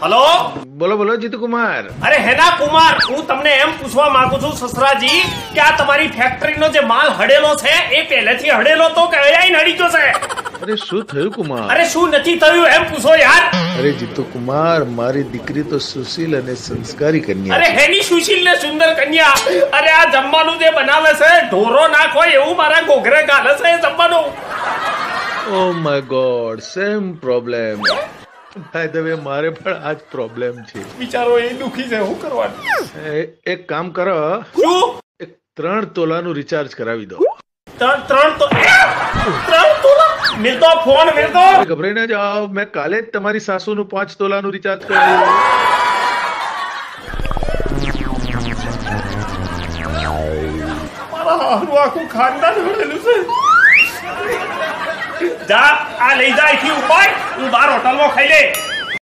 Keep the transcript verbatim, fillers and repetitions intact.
Hello, બોલો બોલો જીતુ કુમાર. અરે હેના કુમાર, હું તમને એમ પૂછવા માંગુ છું સસરાજી કે આ તમારી ફેક્ટરીનો જે માલ હડેલો છે એ પહેલેથી હડેલો તો કે અહીંયા હડી ગયો છે? અરે શું થયું કુમાર? અરે શું નથી થયું એમ પૂછો યાર. અરે જીતુ કુમાર, મારી દીકરી તો સુશીલ અને સંસ્કારી કન્યા. અરે હેની સુશીલ ને સુંદર કન્યા. અરે આ જમવાનું જે બનાવે છે ઢોરો નાખ હોય એવું મારા ઘોઘરે ગાલે છે જમવાનું. Oh my god, same problem. By the way મારે પણ આ જ પ્રોબ્લેમ છે. બિચારો એ દુખી છે, શું કરવાનું? એક કામ કરો, શું? એક ત્રણ તોલાનું રિચાર્જ કરાવી દો. ત્રણ ત્રણ તો ત્રણ તોલા મિલતો ફોન મિલતો. ગભરાઈ ના જાઓ, મેં કાલે જ તમારી સાસુનું પાંચ તોલાનું રિચાર્જ કરાવ્યું. મારા હારું આખું ખાનદાન હડેલું છે. જા આ લઈ જાય થી ઉપાય, તું બાર હોટલમાં ખાઈ લે.